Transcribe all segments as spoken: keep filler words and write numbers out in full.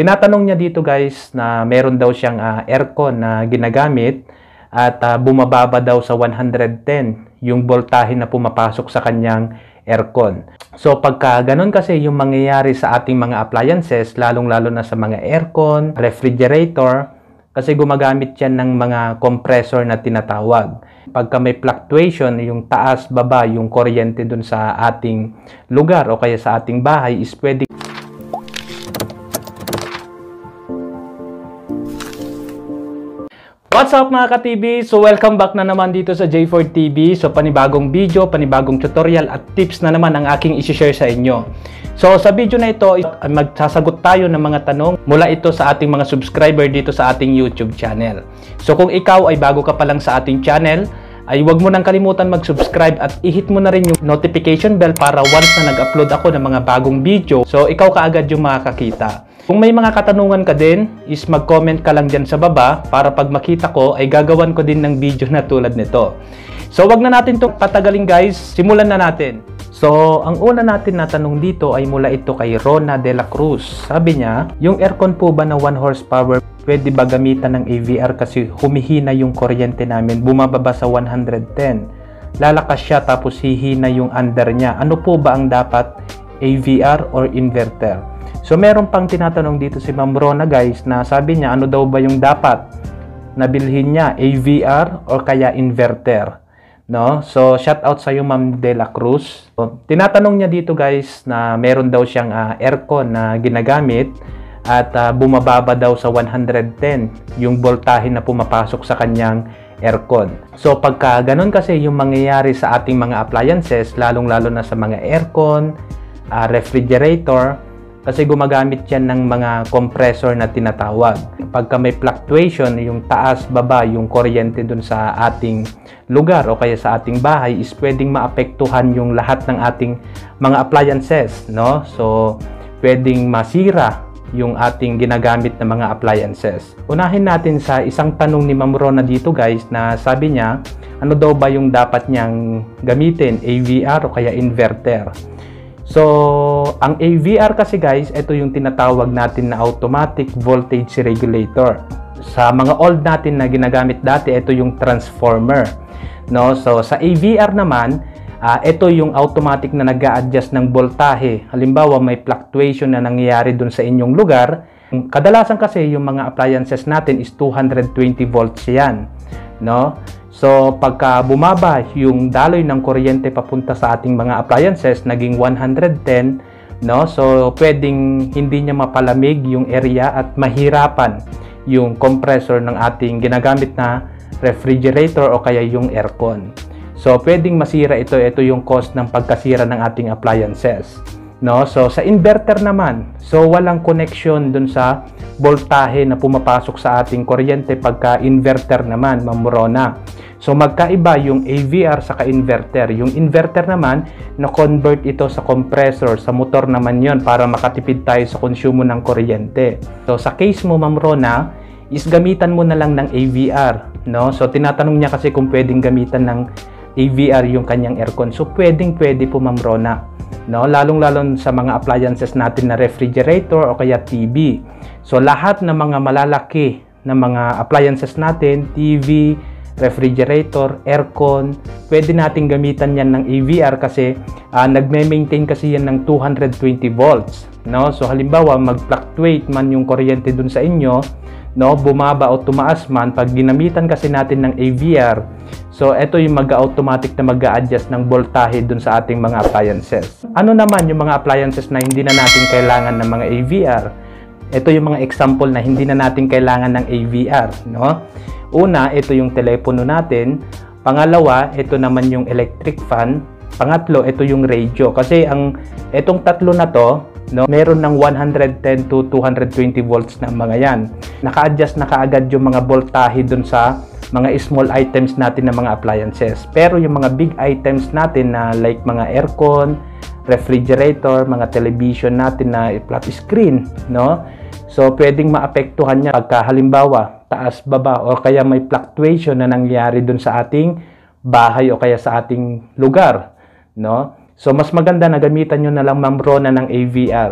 Tinatanong niya dito guys na meron daw siyang uh, aircon na ginagamit at uh, bumababa daw sa one hundred ten yung voltahe na pumapasok sa kanyang aircon. So pagka ganun kasi yung mangyayari sa ating mga appliances, lalong-lalo na sa mga aircon, refrigerator, kasi gumagamit yan ng mga compressor na tinatawag. Pagka may fluctuation, yung taas, baba, yung kuryente dun sa ating lugar o kaya sa ating bahay is pwede. What's up mga ka-T V? So welcome back na naman dito sa J four T V. So panibagong video, panibagong tutorial at tips na naman ang aking isi-share sa inyo. So sa video na ito, magsasagot tayo ng mga tanong mula ito sa ating mga subscriber dito sa ating YouTube channel. So kung ikaw ay bago ka pa lang sa ating channel, ay huwag mo nang kalimutan mag-subscribe at i-hit mo na rin yung notification bell para once na nag-upload ako ng mga bagong video, so ikaw kaagad yung makakakita. Kung may mga katanungan ka din, is mag-comment ka lang dyan sa baba para pag makita ko ay gagawan ko din ng video na tulad nito. So wag na natin itong patagalin guys, simulan na natin. So ang una natin na tanong dito ay mula ito kay Rona de la Cruz. Sabi niya, yung aircon po ba na one horsepower pwede ba gamitan ng A V R kasi humihina yung kuryente namin, bumababa sa one hundred ten. Lalakas siya tapos hihina yung under niya. Ano po ba ang dapat, A V R or inverter? So meron pang tinatanong dito si Ma'am Rona guys na sabi niya ano daw ba yung dapat nabilhin niya, A V R or kaya inverter, no? So shout out sa iyo Ma'am de la Cruz. So, tinatanong niya dito guys na meron daw siyang uh, aircon na ginagamit at uh, bumababa daw sa one hundred ten yung voltahe na pumapasok sa kanyang aircon. So pagka ganun kasi yung mangyayari sa ating mga appliances, lalong-lalo na sa mga aircon, uh, refrigerator, kasi gumagamit yan ng mga compressor na tinatawag. Pagka may fluctuation, yung taas, baba, yung kuryente dun sa ating lugar o kaya sa ating bahay is pwedeng maapektuhan yung lahat ng ating mga appliances, no? So, pwedeng masira yung ating ginagamit na mga appliances. Unahin natin sa isang tanong ni Ma'am Rona dito guys na sabi niya, ano daw ba yung dapat niyang gamitin, A V R o kaya inverter? So, ang A V R kasi guys, ito yung tinatawag natin na automatic voltage regulator. Sa mga old natin na ginagamit dati, ito yung transformer, no? So, sa A V R naman, uh, ito yung automatic na nag-a-adjust ng voltahe. Halimbawa, may fluctuation na nangyayari dun sa inyong lugar. Kadalasan kasi yung mga appliances natin is two hundred twenty volts yan, no? So, pagka bumaba yung daloy ng kuryente papunta sa ating mga appliances, naging one hundred ten, no? So, pwedeng hindi niya mapalamig yung area at mahirapan yung compressor ng ating ginagamit na refrigerator o kaya yung aircon. So, pwedeng masira ito. Ito yung cause ng pagkasira ng ating appliances, no? So, sa inverter naman, so walang connection dun sa voltahe na pumapasok sa ating kuryente pagka inverter naman, Ma'am Rona. So magkaiba yung A V R sa inverter. Yung inverter naman, na-convert ito sa compressor, sa motor naman yon para makatipid tayo sa konsumo ng kuryente. So sa case mo, Ma'am Rona, is gamitan mo na lang ng A V R, no? So tinatanong niya kasi kung pwedeng gamitan ng A V R yung kanyang aircon. So pwedeng pwede po, Ma'am Rona, no? Lalong-lalong sa mga appliances natin na refrigerator o kaya T V. So lahat ng mga malalaki na mga appliances natin, T V, refrigerator, aircon, pwede nating gamitan yan ng A V R kasi uh, nagme-maintain kasi yan ng two hundred twenty volts, no? So halimbawa mag-fluctuate man yung kuryente dun sa inyo, no, bumaba o tumaas man, pag ginamitan kasi natin ng A V R, so ito yung mag-automatic na mag-a-adjust ng voltahe dun sa ating mga appliances. Ano naman yung mga appliances na hindi na natin kailangan ng mga A V R? Ito yung mga example na hindi na natin kailangan ng A V R, no? Una, ito yung telepono natin. Pangalawa, ito naman yung electric fan. Pangatlo, ito yung radio. Kasi ang itong tatlo na to, no, meron ng one hundred ten to two hundred twenty volts na mga yan. Naka-adjust na kaagad yung mga voltahe dun sa mga small items natin na mga appliances. Pero yung mga big items natin na like mga aircon, refrigerator, mga television natin na flat screen, no? So, pwedeng maapektuhan niya pagka halimbawa, taas, baba, o kaya may fluctuation na nangyari dun sa ating bahay o kaya sa ating lugar, no? So, mas maganda na gamitan nyo na lang, Ma'am Rona, ng A V R.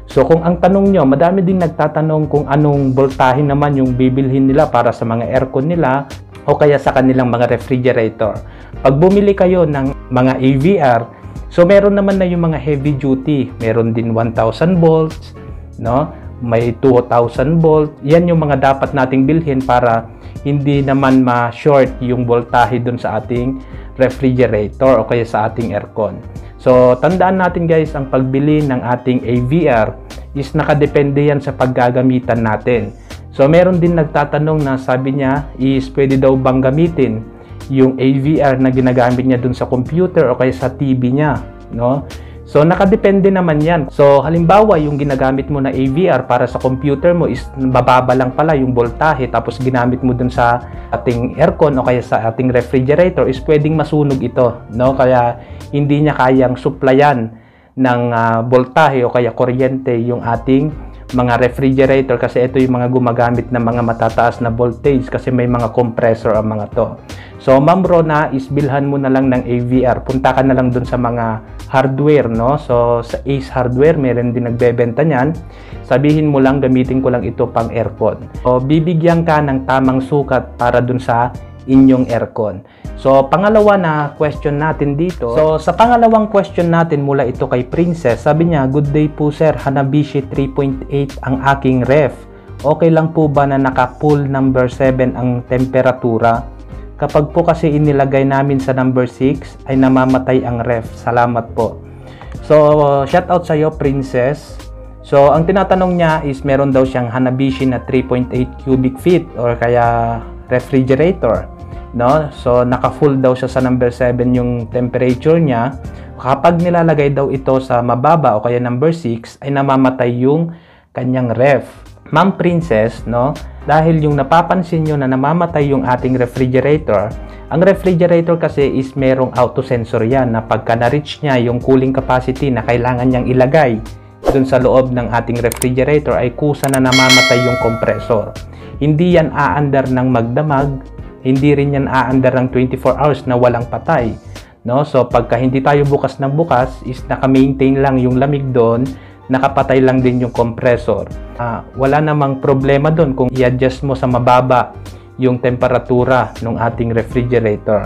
So kung ang tanong nyo, madami din nagtatanong kung anong voltahe naman yung bibilhin nila para sa mga aircon nila o kaya sa kanilang mga refrigerator. Pag bumili kayo ng mga A V R, so meron naman na yung mga heavy duty, meron din one thousand volts, no? May two thousand volt. Yan yung mga dapat nating bilhin para hindi naman ma-short yung voltahe dun sa ating refrigerator o kaya sa ating aircon. So tandaan natin guys, ang pagbili ng ating A V R is nakadepende yan sa paggagamitan natin. So meron din nagtatanong na sabi niya is pwede daw bang gamitin yung A V R na ginagamit niya dun sa computer o kaya sa T V niya, no? So nakadepende naman yan. So halimbawa yung ginagamit mo na A V R para sa computer mo is bababa lang pala yung voltahe, tapos ginamit mo dun sa ating aircon o kaya sa ating refrigerator, is pwedeng masunog ito, no? Kaya hindi niya kayang supplyan ng uh, voltahe o kaya kuryente yung ating mga refrigerator, kasi ito yung mga gumagamit ng mga matataas na voltage kasi may mga compressor ang mga to. So Ma'am Rona, is bilhan mo na lang ng A V R. Punta ka na lang dun sa mga hardware, no? So sa Ace Hardware, meron din nagbebenta niyan. Sabihin mo lang, gamitin ko lang ito pang aircon. So bibigyan ka ng tamang sukat para dun sa inyong aircon. So pangalawa na question natin dito. So sa pangalawang question natin, mula ito kay Princess. Sabi niya, good day po sir, Hanabishi three point eight ang aking ref. Okay lang po ba na naka-pull number seven ang temperatura? Kapag po kasi inilagay namin sa number six ay namamatay ang ref. Salamat po. So shout out sa iyo Princess. So ang tinatanong niya is meron daw siyang Hanabishi na three point eight cubic feet or kaya refrigerator, no? So naka-full daw siya sa number seven yung temperature niya. Kapag nilalagay daw ito sa mababa o kaya number six ay namamatay yung kanyang ref. Ma'am Princess, no? Dahil yung napapansin nyo na namamatay yung ating refrigerator, ang refrigerator kasi is merong auto sensor yan na pagka na-reach niya yung cooling capacity na kailangan niyang ilagay dun sa loob ng ating refrigerator ay kusa na namamatay yung compressor. Hindi yan aandar ng magdamag, hindi rin yan aandar ng twenty-four hours na walang patay, no? So pagka hindi tayo bukas ng bukas is naka-maintain lang yung lamig doon, nakapatay lang din yung compressor. Uh, wala namang problema doon kung i-adjust mo sa mababa yung temperatura ng ating refrigerator.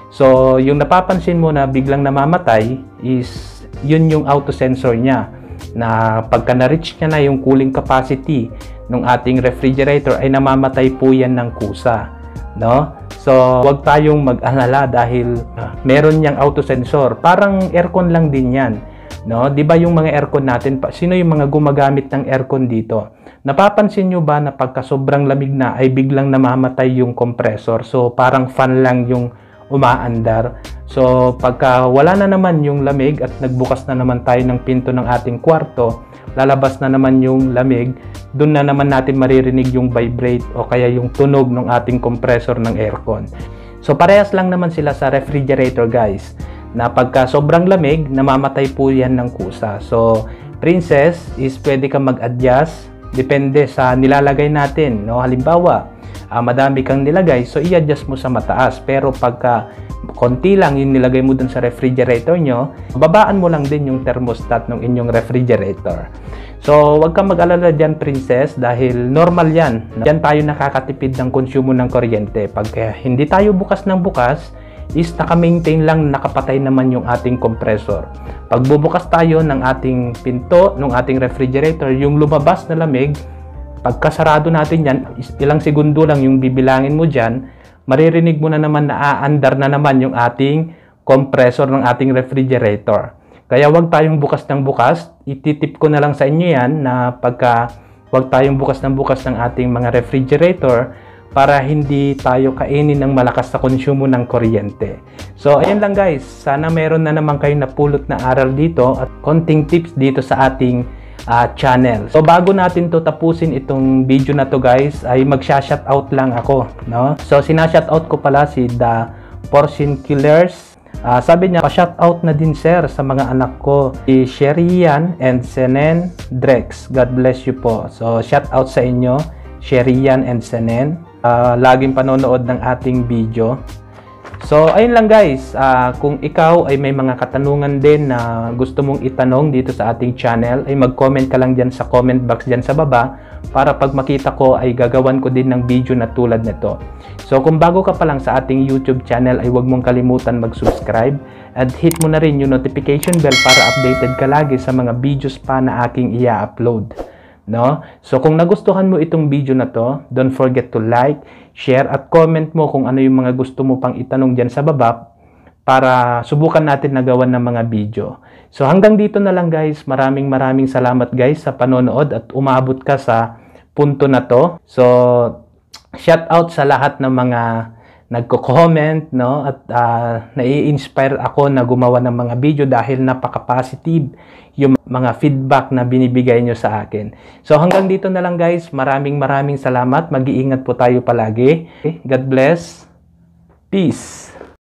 So yung napapansin mo na biglang namamatay is yun yung auto sensor niya, na pagka na-reach niya na yung cooling capacity ng ating refrigerator ay namamatay po yan ng kusa, no? So wag tayong mag-alala dahil uh, meron niyang auto sensor. Parang aircon lang din yan, no? 'Di ba yung mga aircon natin, pa sino yung mga gumagamit ng aircon dito? Napapansin nyo ba na pagka sobrang lamig na ay biglang namamatay yung compressor? So parang fan lang yung umaandar. So pagka wala na naman yung lamig at nagbukas na naman tayo ng pinto ng ating kwarto, lalabas na naman yung lamig, doon na naman natin maririnig yung vibrate o kaya yung tunog ng ating compressor ng aircon. So parehas lang naman sila sa refrigerator guys, na pagka sobrang lamig, namamatay po yan ng kusa. So Princess, is pwede ka mag-adjust depende sa nilalagay natin, no? Halimbawa, uh, madami kang nilagay, so i-adjust mo sa mataas. Pero pagka konti lang yung nilagay mo dun sa refrigerator nyo, babaan mo lang din yung thermostat ng inyong refrigerator. So wag kang mag-alala dyan Princess, dahil normal yan. Diyan tayo nakakatipid ng konsumo ng kuryente. Pagka hindi tayo bukas ng bukas, is naka-maintain lang, nakapatay naman yung ating compressor. Pag bubukas tayo ng ating pinto, ng ating refrigerator, yung lumabas na lamig, pagkasarado natin yan, ilang segundo lang yung bibilangin mo dyan, maririnig mo na naman na aandar na naman yung ating compressor ng ating refrigerator. Kaya wag tayong bukas ng bukas. Ititip ko na lang sa inyo yan na pagka wag tayong bukas ng bukas ng ating mga refrigerator, para hindi tayo kainin ng malakas sa konsumo ng kuryente. So ayun lang guys, sana meron na naman kayong napulot na aral dito at konting tips dito sa ating uh, channel. So bago natin to tapusin itong video na to guys, ay magsha-shoutout lang ako, no? So sina-shoutout ko pala si The Portion Killers. Uh, sabi niya, pa-shoutout na din sir sa mga anak ko, si Sherian and Senen Drex. God bless you po. So shoutout sa inyo, Sherian and Senen. Uh, laging panonood ng ating video. So, ayun lang guys, uh, kung ikaw ay may mga katanungan din na gusto mong itanong dito sa ating channel, ay mag-comment ka lang dyan sa comment box dyan sa baba para pag makita ko ay gagawan ko din ng video na tulad nito. So, kung bago ka pa lang sa ating YouTube channel ay huwag mong kalimutan mag-subscribe at hit mo na rin yung notification bell para updated ka lagi sa mga videos pa na aking i-upload. No? So, kung nagustuhan mo itong video na to, don't forget to like, share at comment mo kung ano yung mga gusto mo pang itanong dyan sa baba para subukan natin na gawan ng mga video. So hanggang dito na lang guys. Maraming maraming salamat guys sa panonood at umabot ka sa punto na to. So shout out sa lahat ng mga nagko-comment, no? At uh, nai-inspire ako na gumawa ng mga video dahil napaka-positive yung mga feedback na binibigay nyo sa akin. So hanggang dito na lang guys. Maraming maraming salamat. Mag-iingat po tayo palagi. God bless. Peace.